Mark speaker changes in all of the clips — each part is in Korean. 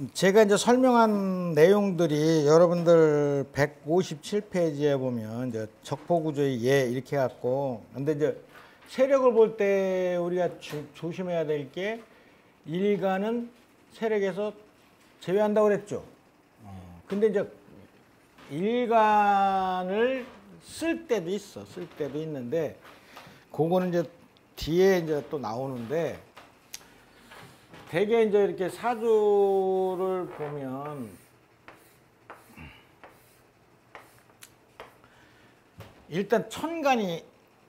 Speaker 1: 제가 이제 설명한 내용들이 여러분들 157페이지에 보면 이제 적포구조의 예 이렇게 해갖고, 근데 이제 세력을 볼 때 우리가 조심해야 될 게 일간은 세력에서 제외한다고 그랬죠. 근데 이제 일간을 쓸 때도 있어. 쓸 때도 있는데 그거는 이제 뒤에 이제 또 나오는데, 대개 이제 이렇게 사주를 보면 일단 천간이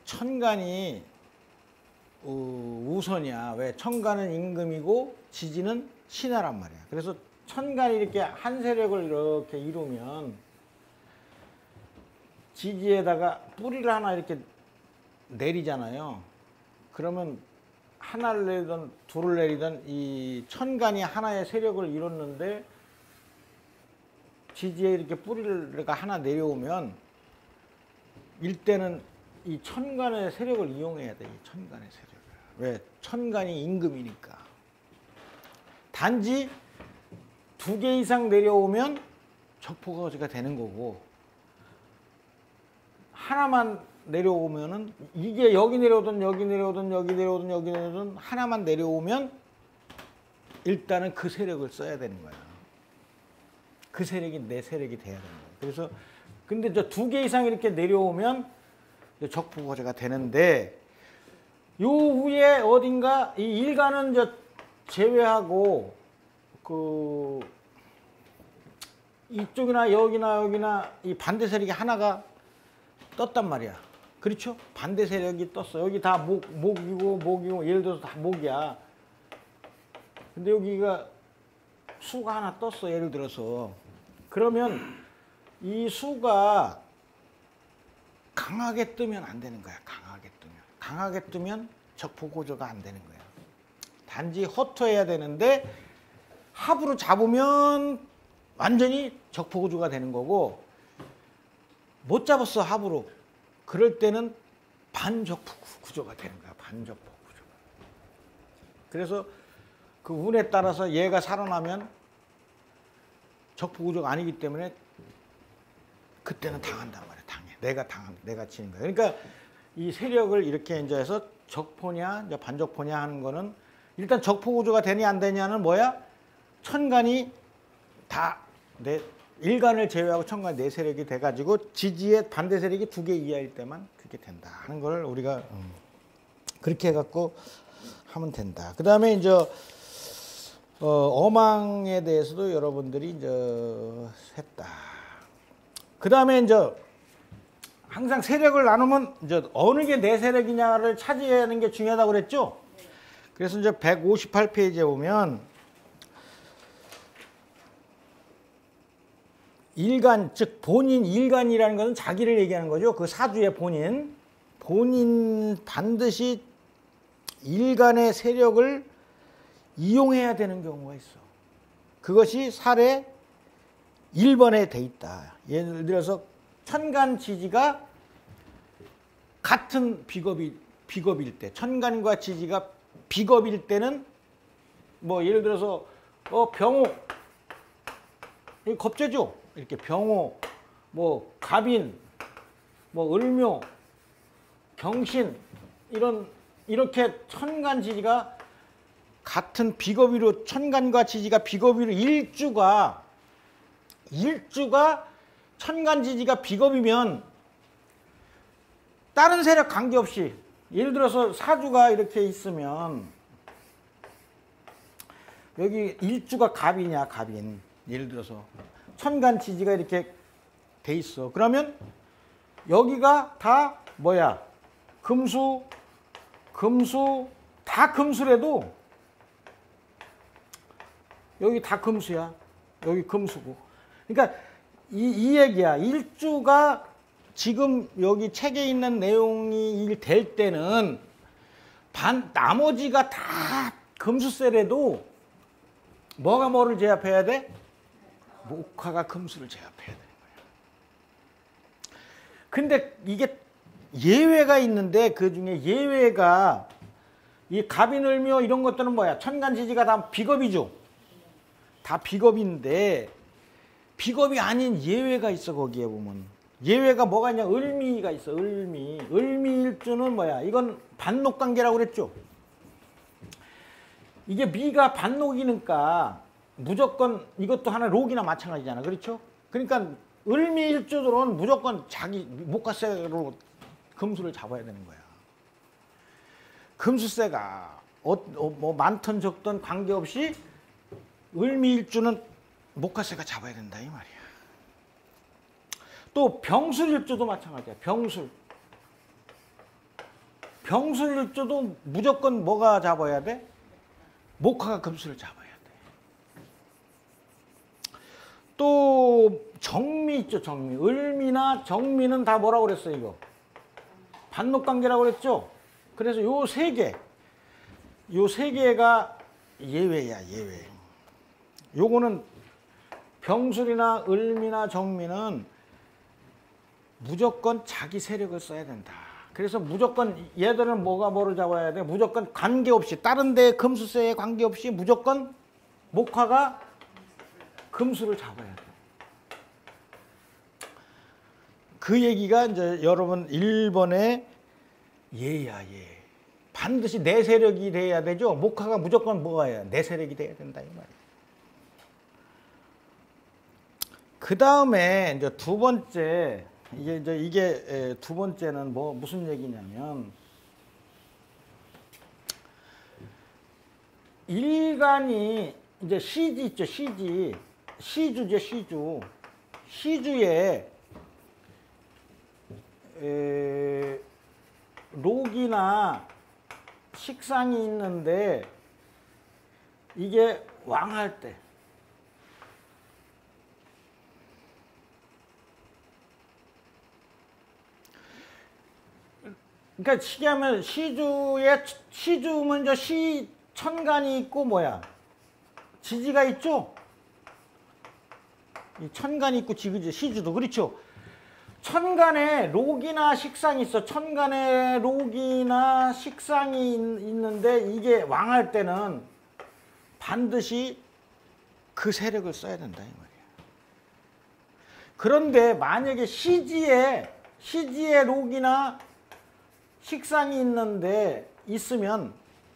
Speaker 1: 우선이야. 왜? 천간은 임금이고 지지는 신하란 말이야. 그래서 천간이 이렇게 한 세력을 이렇게 이루면 지지에다가 뿌리를 하나 이렇게 내리잖아요. 그러면 하나를 내리든 둘을 내리든 이 천간이 하나의 세력을 이뤘는데 지지에 이렇게 뿌리를 하나 내려오면 일대는 이 천간의 세력을 이용해야 돼. 이 천간의 세력을. 왜? 천간이 임금이니까. 단지 2개 이상 내려오면 적포거지가 되는 거고, 하나만 내려오면은 이게 여기 내려오든 여기 내려오든 여기 내려오든 여기 내려오든 하나만 내려오면 일단은 그 세력을 써야 되는 거야. 그 세력이 내 세력이 돼야 되는 거야. 그래서 근데 저 2개 이상 이렇게 내려오면 적포거지가 되는데, 요 후에 어딘가 이 일간은 저 제외하고 그 이쪽이나 여기나 이 반대 세력이 하나가 떴단 말이야. 그렇죠? 반대 세력이 떴어. 여기 다 목이고 예를 들어서 다 목이야. 근데 여기가 수가 하나 떴어. 예를 들어서. 그러면 이 수가 강하게 뜨면 안 되는 거야. 강하게 뜨면 적포고조가 안 되는 거야. 단지 허투해야 되는데 합으로 잡으면 완전히 적포고조가 되는 거고, 못 잡았어 합으로. 그럴 때는 반적포구조가 되는 거야. 반적포구조가. 그래서 그 운에 따라서 얘가 살아나면 적포구조가 아니기 때문에 그때는 당한단 말이야. 내가 치는 거야. 그러니까 이 세력을 이렇게 이제 해서 적포냐 이제 반적포냐 하는 거는, 일단 적포구조가 되냐 안 되냐는 뭐야? 천간이 다 일간을 제외하고 천간 네 세력이 돼가지고 지지의 반대 세력이 2개 이하일 때만 그렇게 된다 하는 걸 우리가 그렇게 해갖고 하면 된다. 그 다음에 이제 어망에 대해서도 여러분들이 이제 했다. 그 다음에 이제 항상 세력을 나누면 이제 어느 게 내 세력이냐를 차지하는 게 중요하다고 그랬죠. 그래서 이제 158페이지에 보면 일간, 즉 본인 일간이라는 것은 자기를 얘기하는 거죠. 그 사주의 본인 반드시 일간의 세력을 이용해야 되는 경우가 있어. 그것이 사례 1번에 돼 있다. 예를 들어서 천간 지지가 같은 비겁일 때, 천간과 지지가 비겁일 때는 뭐 예를 들어서 병호, 이 겁재죠. 이렇게 병호, 뭐 갑인, 뭐 을묘, 경신 이렇게 천간 지지가 같은 비겁위로, 천간과 지지가 비겁위로 일주가 천간 지지가 비겁이면 다른 세력 관계없이, 예를 들어서 사주가 이렇게 있으면 여기 일주가 갑이냐 갑인, 예를 들어서 천간 지지가 이렇게 돼 있어. 그러면 여기가 다 뭐야? 금수 다 금수래도 여기 다 금수야. 여기 금수고. 그러니까 이 얘기야. 일주가 지금 여기 책에 있는 내용이 될 때는 나머지가 다 금수세래도 뭐가 뭐를 제압해야 돼? 목화가 금수를 제압해야 되는 거야. 근데 이게 예외가 있는데, 그 중에 예외가 이 갑인을묘 이런 것들은 뭐야? 천간지지가 다 비겁이죠. 다 비겁인데 비겁이 아닌 예외가 있어. 거기에 보면 예외가 뭐가 있냐. 을미가 있어. 을미일주는 뭐야. 이건 반록관계라고 그랬죠. 이게 미가 반록이니까 무조건 이것도 하나 록이나 마찬가지잖아. 그렇죠? 그러니까 을미일주들은 무조건 자기 목화세로 금수를 잡아야 되는 거야. 금수세가 뭐 많든 적든 관계없이 을미일주는 목화세가 잡아야 된다 이 말이야. 또 병술일주도 마찬가지야. 병술일주도 무조건 뭐가 잡아야 돼? 목화가 금수를 잡아야 돼. 또 정미 있죠. 정미. 을미나 정미는 다 뭐라고 그랬어 이거? 반록관계라고 그랬죠. 그래서 요 세 개가 예외야. 예외. 요거는 병술이나 을미나 정미는 무조건 자기 세력을 써야 된다. 그래서 무조건 얘들은 뭐를 잡아야 돼? 무조건 관계없이 다른 데 금수세에 관계없이 무조건 목화가 금수를 잡아야 돼. 그 얘기가 이제 여러분 1번의 예야 예. 반드시 내 세력이 돼야 되죠. 목화가 무조건 뭐가 해야 내 세력이 돼야 된다 이 말이에요. 그 다음에 이제 두 번째 이게 두 번째는 뭐 무슨 얘기냐면 일간이 이제 시지 있죠. 시주죠. 시주에 록이나 식상이 있는데 이게 왕할 때 그러니까 시기하면 시주면 저 천간이 있고 뭐야 지지가 있죠. 이 천간이 있고 지그지 시주도 그렇죠. 천간에 록이나 식상이 있어. 천간에 록이나 식상이 있는데 이게 왕할 때는 반드시 그 세력을 써야 된다 이 말이야. 그런데 만약에 시지에 록이나 식상이 있으면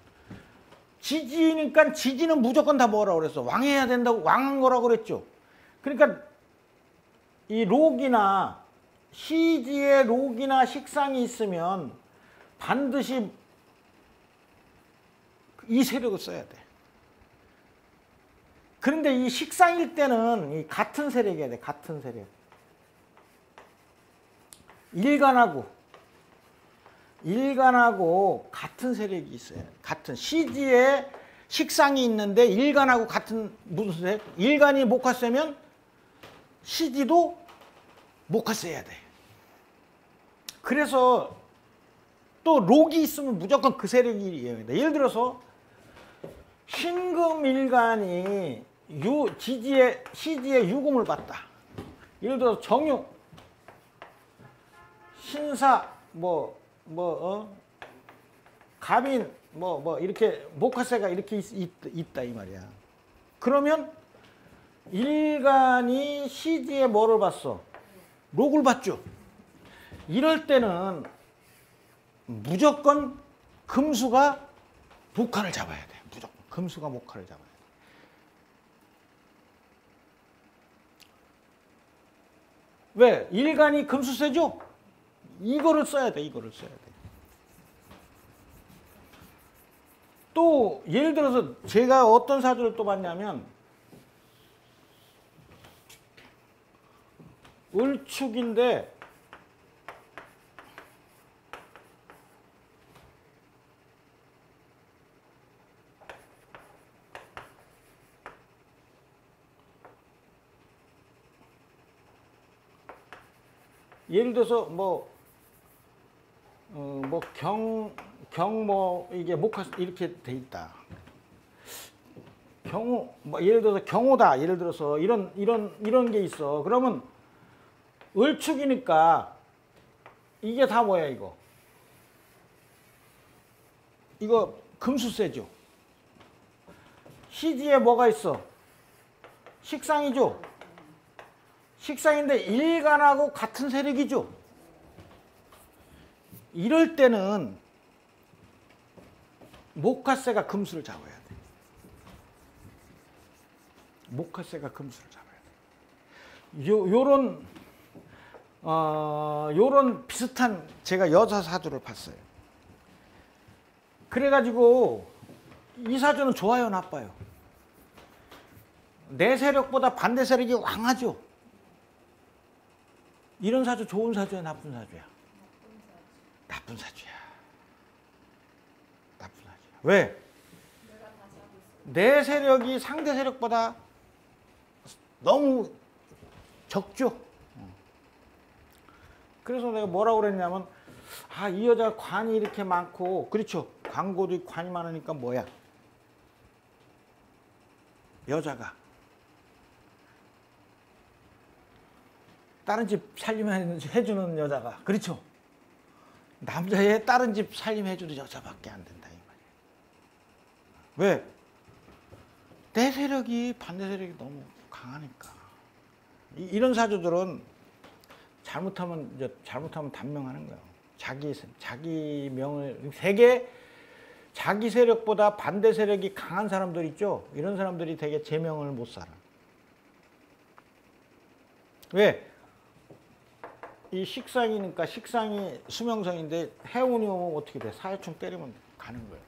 Speaker 1: 지지니까 지지는 무조건 다 뭐라고 그랬어? 왕해야 된다고 왕한 거라고 그랬죠. 그러니까 이 록이나 시지에 록이나 식상이 있으면 반드시 이 세력을 써야 돼. 그런데 이 식상일 때는 이 같은 세력이어야 돼. 같은 세력. 일간하고 같은 세력이 있어요. 같은 시지에 식상이 있는데 일간하고 같은 무슨 세력? 일간이 목화세면 시지도 목화세야 돼. 그래서 또 록이 있으면 무조건 그 세력이 돼. 예를 들어서 신금일간이 시지에 유금을 받다. 예를 들어서 정육, 신사, 갑인, 이렇게 목화세가 이렇게 있다 이 말이야. 그러면 일간이 시지에 뭐를 받어? 록을 받죠. 이럴 때는 무조건 금수가 목화를 잡아야 돼. 무조건 금수가 목화를 잡아야 돼. 왜? 일간이 금수세죠? 이거를 써야 돼. 또 예를 들어서 제가 어떤 사주를 또 봤냐면 을축인데 예를 들어서 이게 목화 이렇게 돼 있다. 경우 예를 들어서 경호다. 예를 들어서 이런 게 있어. 그러면 을축이니까 이게 다 뭐야 이거 금수세죠. 시지에 뭐가 있어? 식상이죠. 식상인데 일간하고 같은 세력이죠. 이럴 때는 목화세가 금수를 잡아야 돼. 목화세가 금수를 잡아야 돼. 요런 비슷한 제가 여자 사주를 봤어요. 그래가지고 이 사주는 좋아요, 나빠요? 내 세력보다 반대 세력이 왕하죠. 이런 사주 좋은 사주야, 나쁜 사주야? 나쁜 사주야. 나쁜 사주야. 왜? 내 세력이 상대 세력보다 너무 적죠. 그래서 내가 뭐라고 그랬냐면, 아, 이 여자 관이 이렇게 많고, 그렇죠. 광고도 있고 관이 많으니까 뭐야? 여자가 다른 집 살림해주는 여자가, 그렇죠. 남자의 다른 집 살림해주는 여자밖에 안 된다, 이 말이에요. 왜? 내 세력이 반대 세력이 너무 강하니까. 이런 사주들은 잘못하면 단명하는 거예요. 자기 명을, 자기 세력보다 반대 세력이 강한 사람들 있죠? 이런 사람들이 되게 제명을 못 살아. 왜? 이 식상이니까, 식상이 수명성인데 해운이 오면 어떻게 돼? 사해충 때리면 가는 거예요.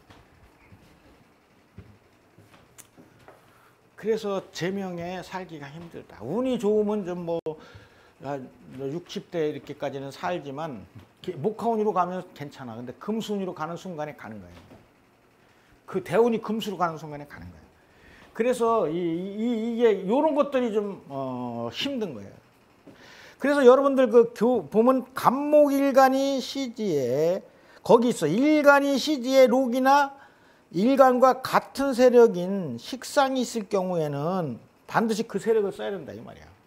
Speaker 1: 그래서 제명에 살기가 힘들다. 운이 좋으면 좀 뭐 60대 이렇게까지는 살지만 목화운으로 가면 괜찮아. 근데 금수운으로 가는 순간에 가는 거예요. 그 대운이 금수로 가는 순간에 가는 거예요. 그래서 이게 이런 것들이 좀 힘든 거예요. 그래서 여러분들 보면 간목일간이 시지에 거기 있어. 일간이 시지에 록이나 일간과 같은 세력인 식상이 있을 경우에는 반드시 그 세력을 써야 된다 이 말이야.